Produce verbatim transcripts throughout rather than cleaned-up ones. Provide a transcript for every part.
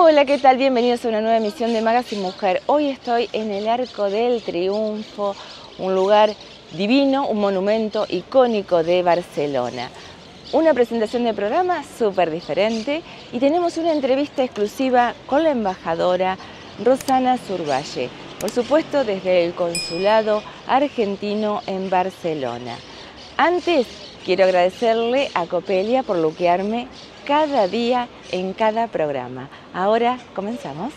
Hola, ¿qué tal? Bienvenidos a una nueva emisión de Magazine Mujer. Hoy estoy en el Arco del Triunfo, un lugar divino, un monumento icónico de Barcelona. Una presentación de programa súper diferente y tenemos una entrevista exclusiva con la embajadora Rosana Survalle, por supuesto desde el Consulado Argentino en Barcelona. Antes, quiero agradecerle a Copelia por luquearme cada día en cada programa. Ahora comenzamos.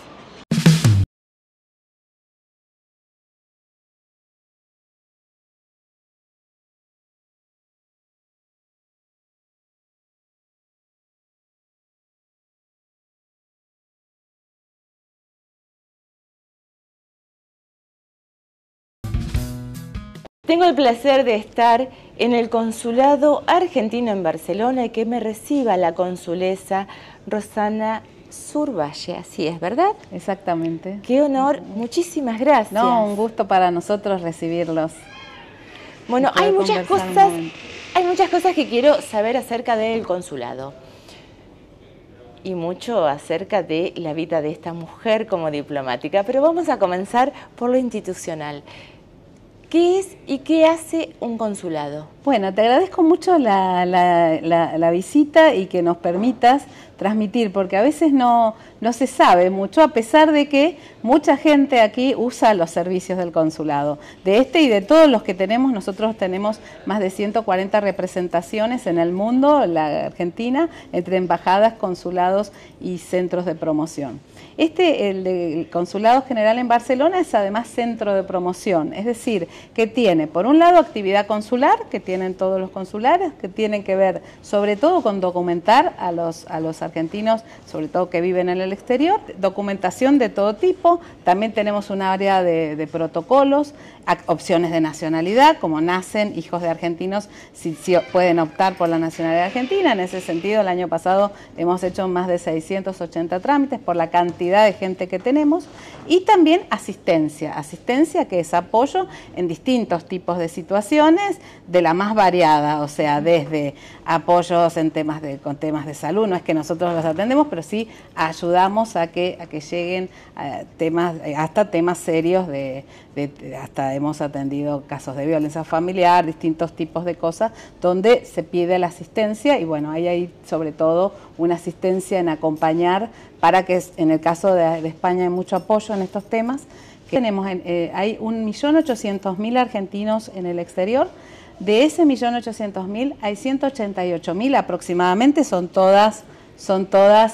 Tengo el placer de estar en el Consulado Argentino en Barcelona y que me reciba la consulesa Rosana Survalle, así es, ¿verdad? Exactamente. Qué honor, muchísimas gracias. No, un gusto para nosotros recibirlos. Bueno, hay muchas cosas, hay muchas cosas que quiero saber acerca del consulado y mucho acerca de la vida de esta mujer como diplomática, pero vamos a comenzar por lo institucional. ¿Qué es y qué hace un consulado? Bueno, te agradezco mucho la, la, la, la visita y que nos permitas transmitir, porque a veces no, no se sabe mucho, a pesar de que mucha gente aquí usa los servicios del consulado. De este y de todos los que tenemos, nosotros tenemos más de ciento cuarenta representaciones en el mundo, la Argentina, entre embajadas, consulados y centros de promoción. Este, el, el Consulado General en Barcelona, es además centro de promoción, es decir, que tiene, por un lado, actividad consular, que tienen todos los consulares, que tienen que ver sobre todo con documentar a los, a los argentinos, sobre todo que viven en el exterior, documentación de todo tipo. También tenemos un área de, de protocolos, opciones de nacionalidad, como nacen hijos de argentinos, si, si pueden optar por la nacionalidad argentina. En ese sentido, el año pasado hemos hecho más de seiscientos ochenta trámites por la cantidad de gente que tenemos. Y también asistencia, asistencia que es apoyo en distintos tipos de situaciones, de la más variada, o sea, desde apoyos en temas de, con temas de salud, no es que nosotros los atendemos, pero sí ayudamos a que, a que lleguen a temas, hasta temas serios, de, de, hasta hemos atendido casos de violencia familiar, distintos tipos de cosas, donde se pide la asistencia y bueno, ahí hay sobre todo una asistencia en acompañar para que en el caso de, de España hay mucho apoyo en estos temas. Tenemos, eh, hay un millón ochocientos mil argentinos en el exterior. De ese millón ochocientos mil hay ciento ochenta y ocho mil aproximadamente, son todas, son todas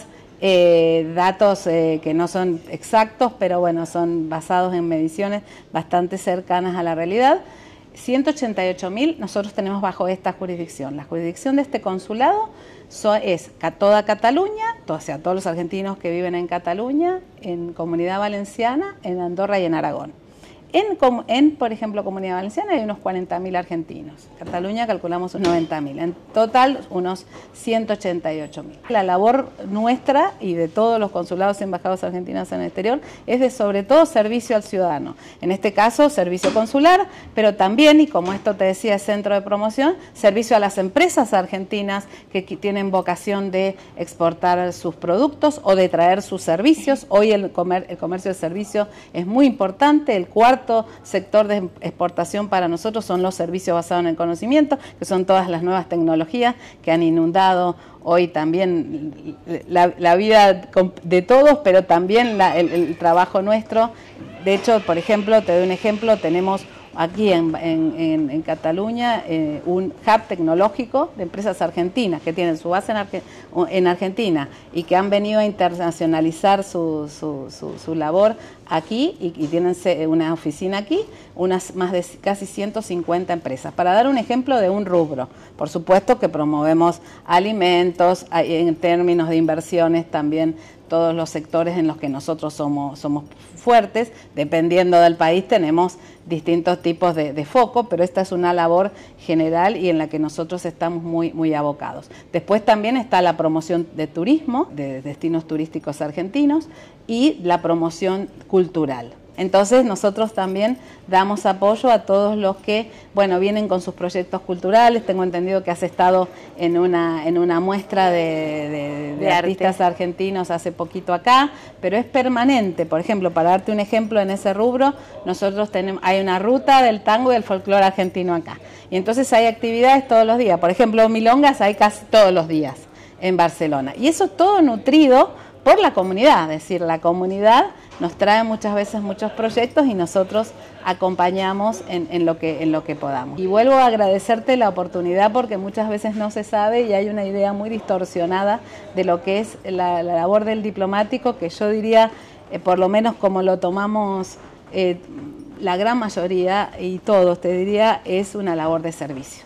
eh, datos eh, que no son exactos, pero bueno, son basados en mediciones bastante cercanas a la realidad. ciento ochenta y ocho mil nosotros tenemos bajo esta jurisdicción. La jurisdicción de este consulado so, es toda Cataluña, o sea, todos los argentinos que viven en Cataluña, en Comunidad Valenciana, en Andorra y en Aragón. En, en, por ejemplo, Comunidad Valenciana hay unos cuarenta mil argentinos. Cataluña calculamos unos noventa mil. En total, unos ciento ochenta y ocho mil. La labor nuestra y de todos los consulados y embajadas argentinas en el exterior es de, sobre todo, servicio al ciudadano. En este caso, servicio consular, pero también, y como esto te decía, es centro de promoción, servicio a las empresas argentinas que tienen vocación de exportar sus productos o de traer sus servicios. Hoy el, comer, el comercio de servicios es muy importante. El cuarto sector de exportación para nosotros son los servicios basados en el conocimiento, que son todas las nuevas tecnologías que han inundado hoy también la, la vida de todos, pero también la, el, el trabajo nuestro. De hecho, por ejemplo, te doy un ejemplo, tenemos aquí en, en, en Cataluña eh, un hub tecnológico de empresas argentinas que tienen su base en, Arge en Argentina y que han venido a internacionalizar su, su, su, su labor aquí y, y tienen una oficina aquí, unas más de casi ciento cincuenta empresas. Para dar un ejemplo de un rubro, por supuesto que promovemos alimentos, en términos de inversiones también todos los sectores en los que nosotros somos, somos fuertes. Dependiendo del país tenemos distintos tipos de, de foco, pero esta es una labor general y en la que nosotros estamos muy, muy abocados. Después también está la promoción de turismo, de destinos turísticos argentinos, y la promoción cultural. Entonces nosotros también damos apoyo a todos los que, bueno, vienen con sus proyectos culturales. Tengo entendido que has estado en una, en una muestra de, de, de, de artistas argentinos hace poquito acá, pero es permanente. Por ejemplo, para darte un ejemplo en ese rubro, nosotros tenemos, hay una ruta del tango y del folclore argentino acá. Y entonces hay actividades todos los días. Por ejemplo, milongas hay casi todos los días en Barcelona. Y eso todo nutrido por la comunidad, es decir, la comunidad nos trae muchas veces muchos proyectos y nosotros acompañamos en, en, lo que, en lo que podamos. Y vuelvo a agradecerte la oportunidad porque muchas veces no se sabe y hay una idea muy distorsionada de lo que es la, la labor del diplomático, que yo diría, eh, por lo menos como lo tomamos eh, la gran mayoría y todos, te diría, es una labor de servicio.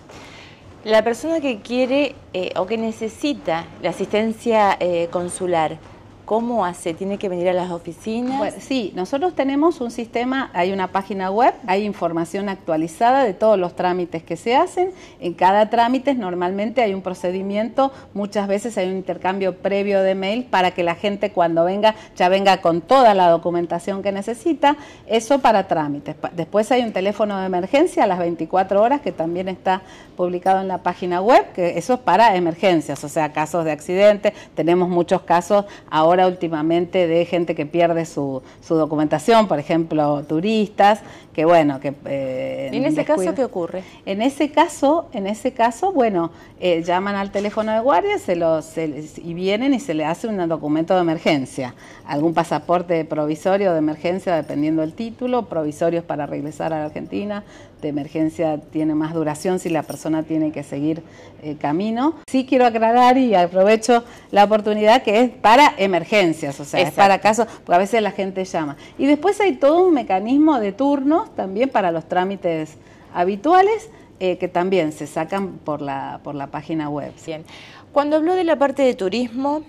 La persona que quiere eh, o que necesita la asistencia eh, consular, ¿cómo hace? ¿Tiene que venir a las oficinas? Bueno, sí, nosotros tenemos un sistema, hay una página web, hay información actualizada de todos los trámites que se hacen. En cada trámite normalmente hay un procedimiento, muchas veces hay un intercambio previo de mail para que la gente cuando venga ya venga con toda la documentación que necesita, eso para trámites. Después hay un teléfono de emergencia a las veinticuatro horas que también está publicado en la página web, que eso es para emergencias, o sea, casos de accidente. Tenemos muchos casos ahora últimamente de gente que pierde su, su documentación, por ejemplo, turistas, que bueno, que... Eh, ¿Y en ese descuido. caso qué ocurre? En ese caso, en ese caso, bueno, eh, llaman al teléfono de guardia se los, se, y vienen y se le hace un documento de emergencia, algún pasaporte provisorio de emergencia, dependiendo del título, provisorios para regresar a la Argentina, de emergencia tiene más duración si la persona tiene que seguir eh, camino. Sí quiero aclarar y aprovecho la oportunidad que es para emergencias, o sea, Exacto. es para casos, porque a veces la gente llama. Y después hay todo un mecanismo de turnos también para los trámites habituales eh, que también se sacan por la, por la página web. Bien. Cuando habló de la parte de turismo,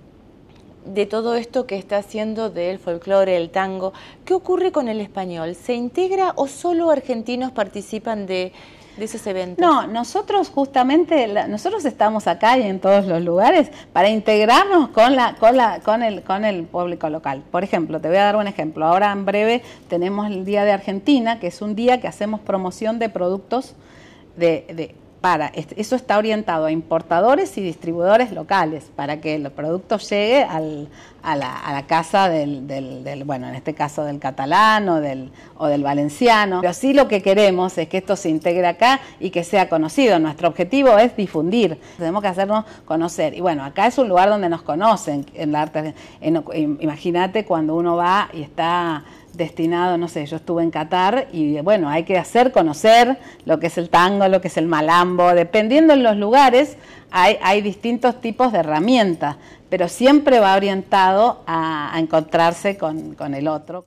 de todo esto que está haciendo del folclore, el tango, ¿qué ocurre con el español? ¿Se integra o solo argentinos participan de, de esos eventos? No, nosotros justamente, nosotros estamos acá y en todos los lugares para integrarnos con, la, con, la, con, el, con el público local. Por ejemplo, te voy a dar un ejemplo. Ahora en breve tenemos el Día de Argentina, que es un día que hacemos promoción de productos de... de Para, eso está orientado a importadores y distribuidores locales para que el producto llegue al, a, la, a la casa del, del, del, bueno, en este caso del catalán o del, o del valenciano. Pero sí lo que queremos es que esto se integre acá y que sea conocido. Nuestro objetivo es difundir, tenemos que hacernos conocer. Y bueno, acá es un lugar donde nos conocen en la arte. Imagínate cuando uno va y está... destinado, no sé, yo estuve en Qatar y bueno, hay que hacer conocer lo que es el tango, lo que es el malambo, dependiendo en los lugares hay, hay distintos tipos de herramientas, pero siempre va orientado a, a encontrarse con, con el otro.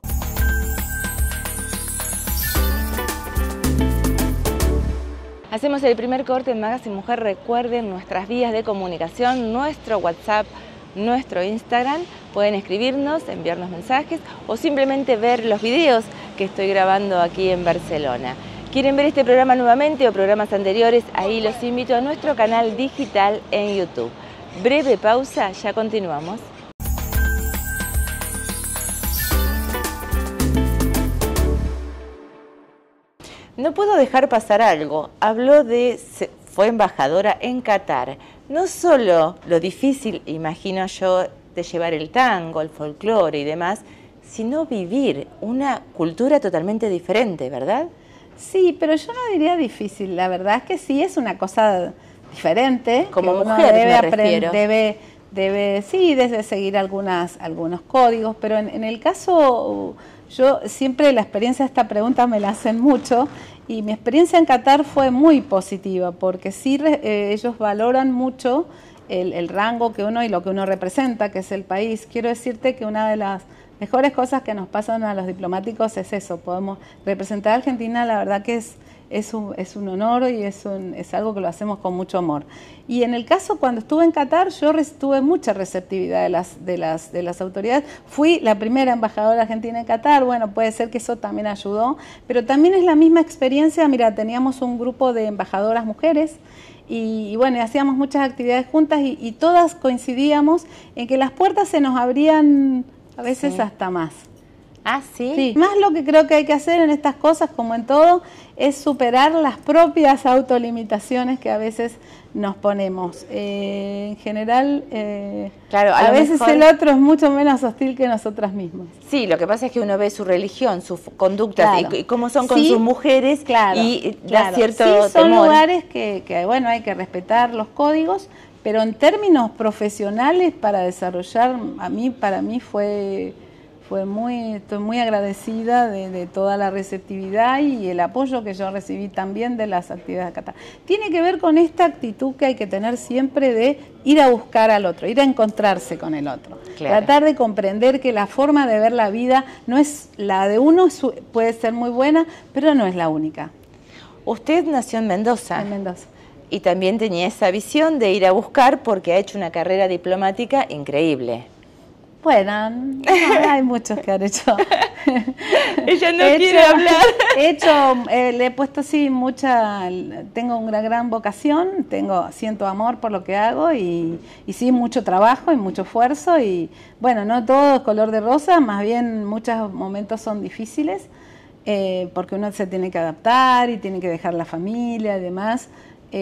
Hacemos el primer corte en Magazine Mujer. Recuerden nuestras vías de comunicación, nuestro WhatsApp, nuestro Instagram, pueden escribirnos, enviarnos mensajes o simplemente ver los videos que estoy grabando aquí en Barcelona. ¿Quieren ver este programa nuevamente o programas anteriores? Ahí los invito a nuestro canal digital en YouTube. Breve pausa, ya continuamos. No puedo dejar pasar algo. Habló de... fue embajadora en Qatar. No solo lo difícil, imagino yo, de llevar el tango, el folclore y demás, sino vivir una cultura totalmente diferente, ¿verdad? Sí, pero yo no diría difícil. La verdad es que sí es una cosa diferente. Como mujer debe me refiero. Debe, debe, sí, debe seguir algunas, algunos códigos, pero en, en el caso... Yo siempre la experiencia de esta pregunta me la hacen mucho y mi experiencia en Qatar fue muy positiva porque sí eh, ellos valoran mucho el, el rango que uno y lo que uno representa, que es el país. Quiero decirte que una de las mejores cosas que nos pasan a los diplomáticos es eso, podemos representar a Argentina, la verdad que es, es, un, es un honor y es, un, es algo que lo hacemos con mucho amor. Y en el caso, cuando estuve en Qatar, yo tuve mucha receptividad de las, de, las, de las autoridades. Fui la primera embajadora argentina en Qatar, bueno, puede ser que eso también ayudó, pero también es la misma experiencia. Mira, teníamos un grupo de embajadoras mujeres y, y bueno, hacíamos muchas actividades juntas y, y todas coincidíamos en que las puertas se nos abrían a veces sí. hasta más. Ah, ¿sí? Sí. Más lo que creo que hay que hacer en estas cosas, como en todo, es superar las propias autolimitaciones que a veces nos ponemos. Eh, en general, eh, claro, a, a veces mejor... el otro es mucho menos hostil que nosotras mismas. Sí, lo que pasa es que uno ve su religión, sus conductas, claro, y, y cómo son con sí, sus mujeres, claro, y claro. da cierto sí, son temor. lugares que, que, bueno, hay que respetar los códigos, pero en términos profesionales para desarrollar, a mí, para mí fue... Fue muy, estoy muy agradecida de, de toda la receptividad y el apoyo que yo recibí también de las actividades acá. Tiene que ver con esta actitud que hay que tener siempre de ir a buscar al otro, ir a encontrarse con el otro. Claro. Tratar de comprender que la forma de ver la vida no es la de uno, puede ser muy buena, pero no es la única. Usted nació en Mendoza. En Mendoza. Y también tenía esa visión de ir a buscar porque ha hecho una carrera diplomática increíble. Bueno, no, hay muchos que han hecho. Ella no he quiere hecho, hablar. He hecho, eh, le he puesto sí mucha, tengo una gran vocación, tengo, siento amor por lo que hago y, y sí mucho trabajo y mucho esfuerzo y bueno, no todo es color de rosa, más bien muchos momentos son difíciles eh, porque uno se tiene que adaptar y tiene que dejar la familia y demás.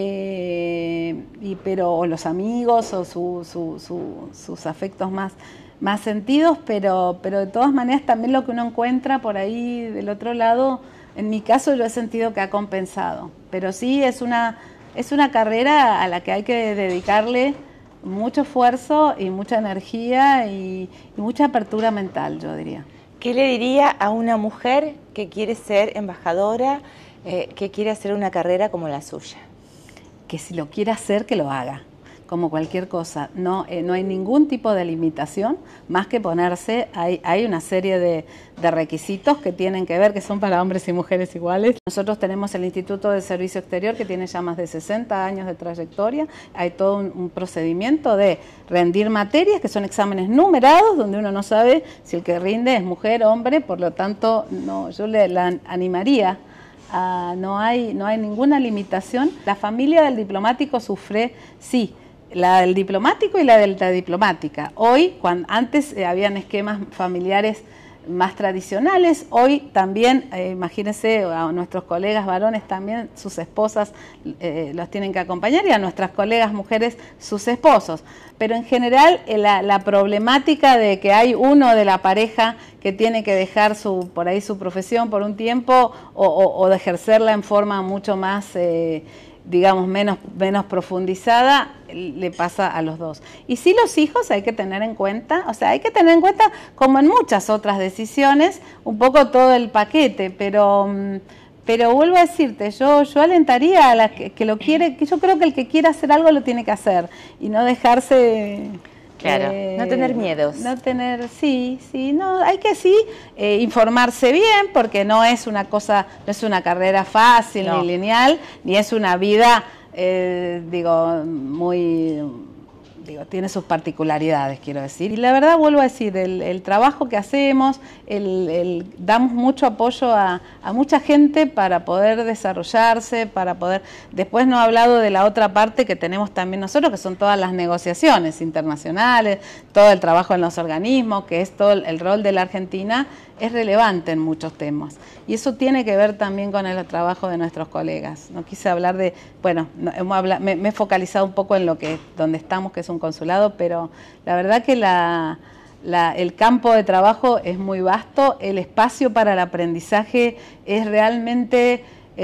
Eh, y, pero o los amigos o su, su, su, sus afectos más más sentidos, pero, pero de todas maneras también lo que uno encuentra por ahí del otro lado, en mi caso yo he sentido que ha compensado, pero sí es una, es una carrera a la que hay que dedicarle mucho esfuerzo y mucha energía y, y mucha apertura mental, yo diría. ¿Qué le diría a una mujer que quiere ser embajadora, eh, que quiere hacer una carrera como la suya? Que si lo quiere hacer, que lo haga. Como cualquier cosa, no, eh, no hay ningún tipo de limitación, más que ponerse, hay, hay una serie de, de requisitos que tienen que ver, que son para hombres y mujeres iguales. Nosotros tenemos el Instituto de Servicio Exterior, que tiene ya más de sesenta años de trayectoria, hay todo un, un procedimiento de rendir materias, que son exámenes numerados, donde uno no sabe si el que rinde es mujer o hombre, por lo tanto, no, yo le la animaría. Uh, no hay, no hay ninguna limitación. La familia del diplomático sufre, sí, la del diplomático y la de la diplomática. Hoy, cuando antes eh, habían esquemas familiares más tradicionales, hoy también, eh, imagínense, a nuestros colegas varones también, sus esposas eh, los tienen que acompañar y a nuestras colegas mujeres, sus esposos. Pero en general, eh, la, la problemática de que hay uno de la pareja que tiene que dejar su, por ahí su profesión por un tiempo o, o, o de ejercerla en forma mucho más... Eh, digamos, menos, menos profundizada, le pasa a los dos. Y sí, los hijos hay que tener en cuenta, o sea, hay que tener en cuenta, como en muchas otras decisiones, un poco todo el paquete, pero, pero vuelvo a decirte, yo, yo alentaría a la que, que lo quiere, que yo creo que el que quiera hacer algo lo tiene que hacer, y no dejarse... Claro, eh, no tener miedos. No tener, sí, sí, no, hay que sí eh, informarse bien, porque no es una cosa, no es una carrera fácil no. ni lineal, ni es una vida, eh, digo, muy, digo, tiene sus particularidades, quiero decir. Y la verdad, vuelvo a decir, el, el trabajo que hacemos, el, el, damos mucho apoyo a, a mucha gente para poder desarrollarse, para poder... Después no he hablado de la otra parte que tenemos también nosotros, que son todas las negociaciones internacionales, todo el trabajo en los organismos, que es todo el, el rol de la Argentina, es relevante en muchos temas. Y eso tiene que ver también con el trabajo de nuestros colegas. No quise hablar de, bueno, no, hemos hablado, me, me he focalizado un poco en lo que donde estamos, que es un consulado, pero la verdad que la, la, el campo de trabajo es muy vasto, el espacio para el aprendizaje es realmente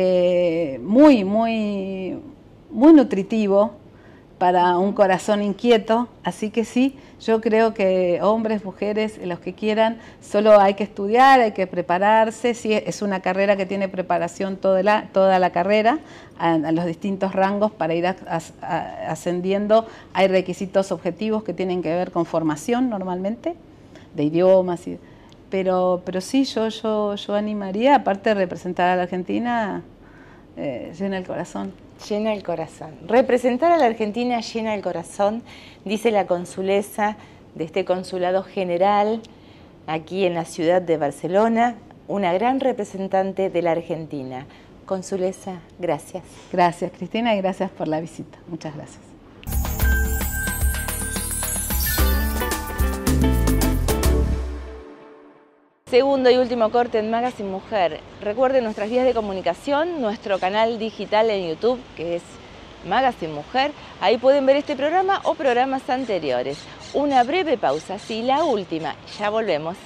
eh, muy, muy, muy nutritivo para un corazón inquieto, así que sí, yo creo que hombres, mujeres, los que quieran, solo hay que estudiar, hay que prepararse, sí, es una carrera que tiene preparación toda la, toda la carrera, a, a los distintos rangos para ir a, a, ascendiendo, hay requisitos objetivos que tienen que ver con formación normalmente, de idiomas, y, pero, pero sí, yo, yo, yo animaría, aparte de representar a la Argentina, eh, llena el corazón. Llena el corazón. Representar a la Argentina llena el corazón, dice la consulesa de este consulado general aquí en la ciudad de Barcelona, una gran representante de la Argentina. Consulesa, gracias. Gracias, Cristina, y gracias por la visita. Muchas gracias. Segundo y último corte en Magazine Mujer. Recuerden nuestras vías de comunicación, nuestro canal digital en YouTube, que es Magazine Mujer. Ahí pueden ver este programa o programas anteriores. Una breve pausa, sí, la última. Ya volvemos.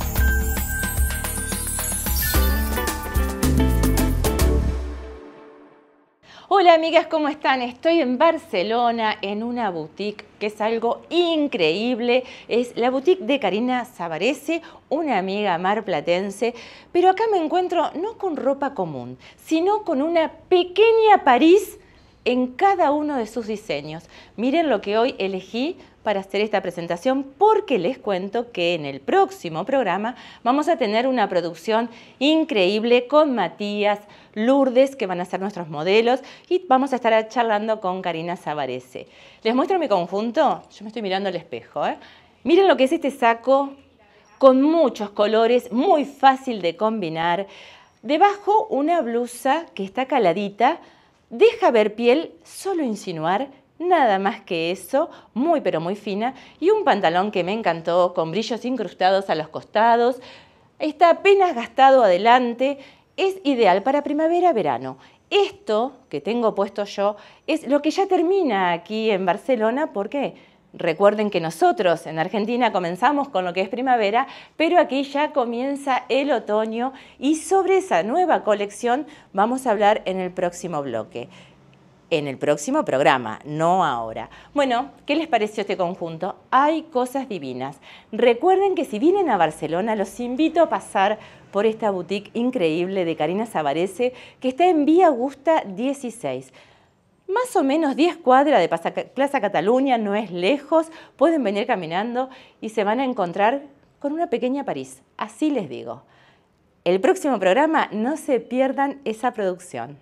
Hola amigas, ¿cómo están? Estoy en Barcelona en una boutique que es algo increíble. Es la boutique de Karina Savarese, una amiga marplatense. Pero acá me encuentro no con ropa común, sino con una pequeña París en cada uno de sus diseños. Miren lo que hoy elegí para hacer esta presentación, porque les cuento que en el próximo programa vamos a tener una producción increíble con Matías, Lourdes, que van a ser nuestros modelos, y vamos a estar charlando con Karina Savarese. Les muestro mi conjunto. Yo me estoy mirando al espejo, ¿eh? Miren lo que es este saco con muchos colores, muy fácil de combinar. Debajo una blusa que está caladita, deja ver piel, solo insinuar, nada más que eso, muy pero muy fina, y un pantalón que me encantó, con brillos incrustados a los costados, está apenas gastado adelante, es ideal para primavera-verano. Esto que tengo puesto yo es lo que ya termina aquí en Barcelona, porque recuerden que nosotros en Argentina comenzamos con lo que es primavera, pero aquí ya comienza el otoño y sobre esa nueva colección vamos a hablar en el próximo bloque. En el próximo programa, no ahora. Bueno, ¿qué les pareció este conjunto? Hay cosas divinas. Recuerden que si vienen a Barcelona, los invito a pasar por esta boutique increíble de Karina Savarese, que está en Vía Augusta dieciséis. Más o menos diez cuadras de Plaza Cataluña, no es lejos, pueden venir caminando y se van a encontrar con una pequeña París. Así les digo. El próximo programa, no se pierdan esa producción.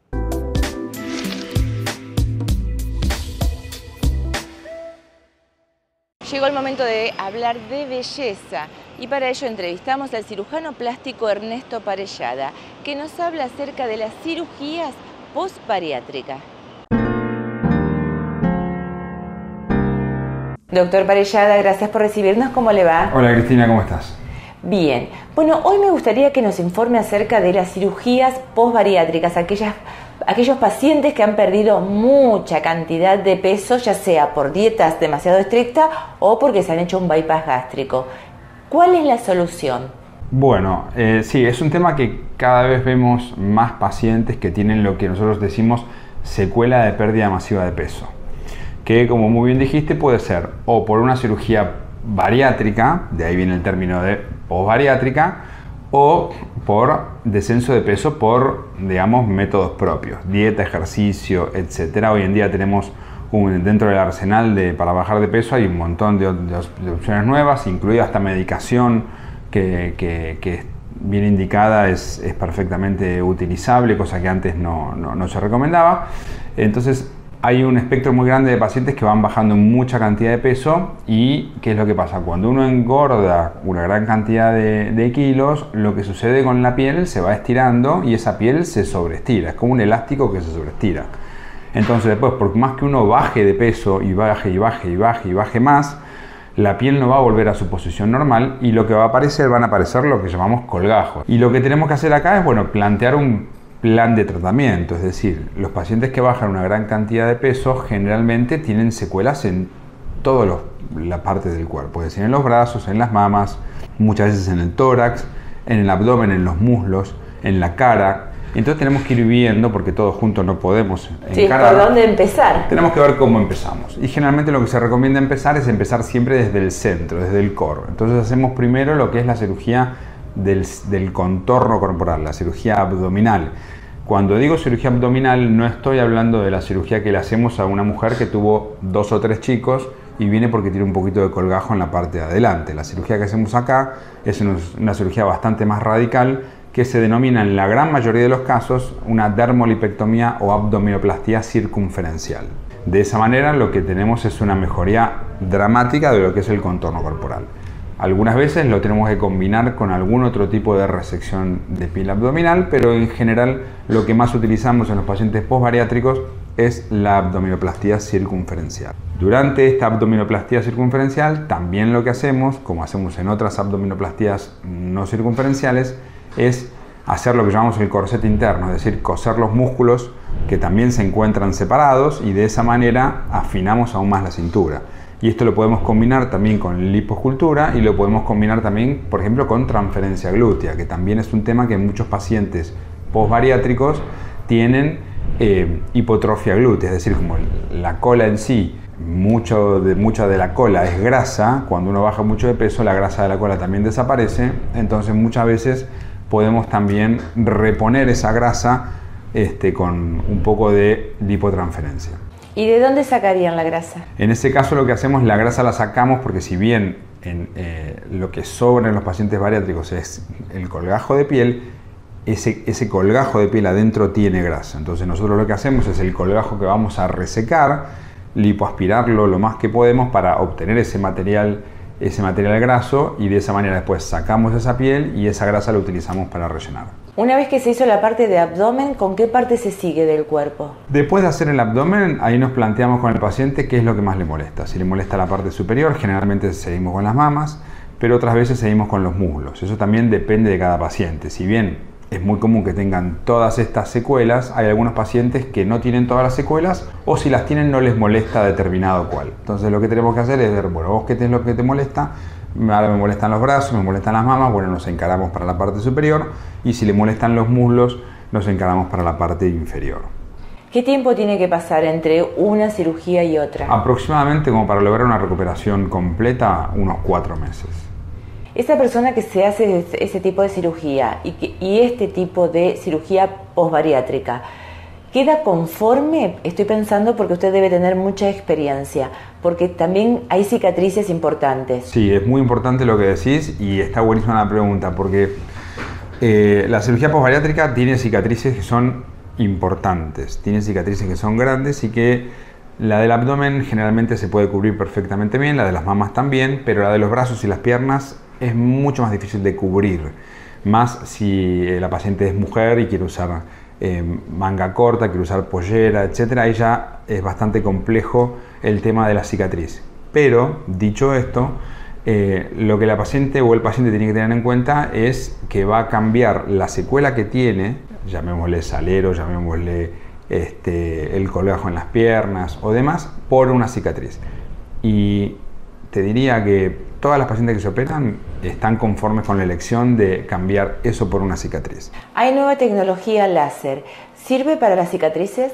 Llegó el momento de hablar de belleza y para ello entrevistamos al cirujano plástico Ernesto Parellada, que nos habla acerca de las cirugías post-bariátricas. Doctor Parellada, gracias por recibirnos. ¿Cómo le va? Hola Cristina, ¿cómo estás? Bien. Bueno, hoy me gustaría que nos informe acerca de las cirugías post-bariátricas, aquellas aquellos pacientes que han perdido mucha cantidad de peso, ya sea por dietas demasiado estrictas o porque se han hecho un bypass gástrico. ¿Cuál es la solución? Bueno, eh, sí, es un tema que cada vez vemos más pacientes que tienen lo que nosotros decimos secuela de pérdida masiva de peso, que como muy bien dijiste puede ser o por una cirugía bariátrica, de ahí viene el término de post-bariátrica, o por descenso de peso por, digamos, métodos propios, dieta, ejercicio, etcétera. Hoy en día tenemos un, dentro del arsenal de, para bajar de peso hay un montón de, de, de opciones nuevas, incluida hasta medicación que, que, que bien indicada es, es perfectamente utilizable, cosa que antes no, no, no se recomendaba. Entonces hay un espectro muy grande de pacientes que van bajando mucha cantidad de peso. ¿Y qué es lo que pasa? Cuando uno engorda una gran cantidad de, de kilos, lo que sucede con la piel se va estirando y esa piel se sobreestira, es como un elástico que se sobreestira. Entonces después, por más que uno baje de peso y baje y baje y baje y baje más, la piel no va a volver a su posición normal y lo que va a aparecer, van a aparecer lo que llamamos colgajos. Y lo que tenemos que hacer acá es, bueno, plantear un plan de tratamiento, es decir, los pacientes que bajan una gran cantidad de peso generalmente tienen secuelas en todas las partes del cuerpo, es decir, en los brazos, en las mamas, muchas veces en el tórax, en el abdomen, en los muslos, en la cara. Entonces tenemos que ir viendo, porque todos juntos no podemos encarar. Sí, ¿por dónde empezar? Tenemos que ver cómo empezamos. Y generalmente lo que se recomienda empezar es empezar siempre desde el centro, desde el core. Entonces hacemos primero lo que es la cirugía del, del contorno corporal, la cirugía abdominal. Cuando digo cirugía abdominal no estoy hablando de la cirugía que le hacemos a una mujer que tuvo dos o tres chicos y viene porque tiene un poquito de colgajo en la parte de adelante. La cirugía que hacemos acá es una cirugía bastante más radical que se denomina en la gran mayoría de los casos una dermolipectomía o abdominoplastía circunferencial. De esa manera lo que tenemos es una mejoría dramática de lo que es el contorno corporal. Algunas veces lo tenemos que combinar con algún otro tipo de resección de piel abdominal, pero en general lo que más utilizamos en los pacientes postbariátricos es la abdominoplastía circunferencial. Durante esta abdominoplastía circunferencial, también lo que hacemos, como hacemos en otras abdominoplastías no circunferenciales, es hacer lo que llamamos el corset interno, es decir, coser los músculos que también se encuentran separados y de esa manera afinamos aún más la cintura. Y esto lo podemos combinar también con liposcultura y lo podemos combinar también, por ejemplo, con transferencia glútea, que también es un tema que muchos pacientes posbariátricos tienen eh, hipotrofia glútea, es decir, como la cola en sí, mucho de, mucha de la cola es grasa, cuando uno baja mucho de peso la grasa de la cola también desaparece, entonces muchas veces podemos también reponer esa grasa este, con un poco de lipotransferencia. ¿Y de dónde sacarían la grasa? En ese caso lo que hacemos, la grasa la sacamos porque si bien en, eh, lo que sobra en los pacientes bariátricos es el colgajo de piel, ese, ese colgajo de piel adentro tiene grasa. Entonces nosotros lo que hacemos es el colgajo que vamos a resecar, lipoaspirarlo lo más que podemos para obtener ese material, ese material graso y de esa manera después sacamos esa piel y esa grasa la utilizamos para rellenar. Una vez que se hizo la parte de abdomen, ¿con qué parte se sigue del cuerpo? Después de hacer el abdomen, ahí nos planteamos con el paciente qué es lo que más le molesta. Si le molesta la parte superior, generalmente seguimos con las mamas, pero otras veces seguimos con los muslos. Eso también depende de cada paciente. Si bien es muy común que tengan todas estas secuelas, hay algunos pacientes que no tienen todas las secuelas o si las tienen no les molesta determinado cuál. Entonces lo que tenemos que hacer es ver, bueno, vos qué es lo que te molesta. Ahora me molestan los brazos, me molestan las mamas, bueno, nos encaramos para la parte superior y si le molestan los muslos, nos encaramos para la parte inferior. ¿Qué tiempo tiene que pasar entre una cirugía y otra? Aproximadamente, como para lograr una recuperación completa, unos cuatro meses. Esa persona que se hace ese tipo de cirugía y, que, y este tipo de cirugía posbariátrica, ¿queda conforme? Estoy pensando porque usted debe tener mucha experiencia, porque también hay cicatrices importantes. Sí, es muy importante lo que decís y está buenísima la pregunta, porque eh, la cirugía posbariátrica tiene cicatrices que son importantes, tiene cicatrices que son grandes y que la del abdomen generalmente se puede cubrir perfectamente bien, la de las mamas también, pero la de los brazos y las piernas es mucho más difícil de cubrir, más si la paciente es mujer y quiere usar eh, manga corta, quiere usar pollera, etcétera. Ahí ya es bastante complejo el tema de la cicatriz. Pero, dicho esto, eh, lo que la paciente o el paciente tiene que tener en cuenta es que va a cambiar la secuela que tiene, llamémosle salero, llamémosle este, el colgajo en las piernas o demás, por una cicatriz. Y te diría que todas las pacientes que se operan están conformes con la elección de cambiar eso por una cicatriz. Hay nueva tecnología láser. ¿Sirve para las cicatrices?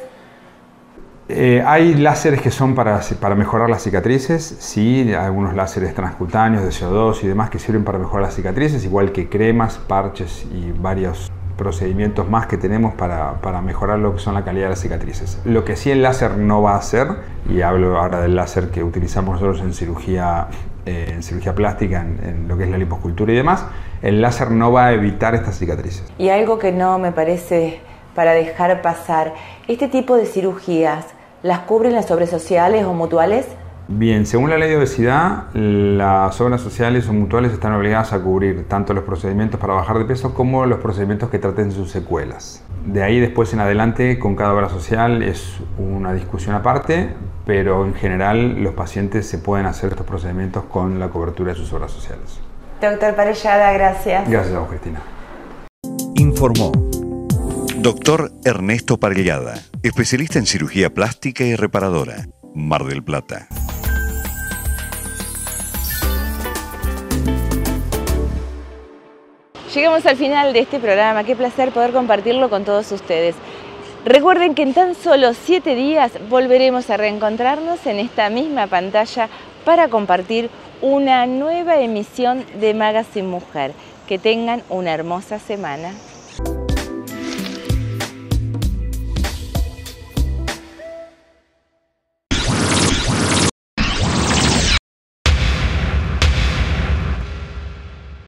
Eh, hay láseres que son para, para mejorar las cicatrices, sí, algunos láseres transcutáneos de C O dos y demás que sirven para mejorar las cicatrices, igual que cremas, parches y varios procedimientos más que tenemos para, para mejorar lo que son la calidad de las cicatrices. Lo que sí el láser no va a hacer, y hablo ahora del láser que utilizamos nosotros en cirugía, eh, en cirugía plástica, en, en lo que es la liposcultura y demás, el láser no va a evitar estas cicatrices. Y algo que no me parece para dejar pasar, ¿este tipo de cirugías las cubren las obras sociales o mutuales? Bien, según la ley de obesidad, las obras sociales o mutuales están obligadas a cubrir tanto los procedimientos para bajar de peso como los procedimientos que traten sus secuelas. De ahí después en adelante, con cada obra social es una discusión aparte, pero en general los pacientes se pueden hacer estos procedimientos con la cobertura de sus obras sociales. Doctor Parellada, gracias. Gracias a vos, Cristina. Informó Doctor Ernesto Parellada, especialista en cirugía plástica y reparadora, Mar del Plata. Llegamos al final de este programa, qué placer poder compartirlo con todos ustedes. Recuerden que en tan solo siete días volveremos a reencontrarnos en esta misma pantalla para compartir una nueva emisión de Magazine Mujer. Que tengan una hermosa semana.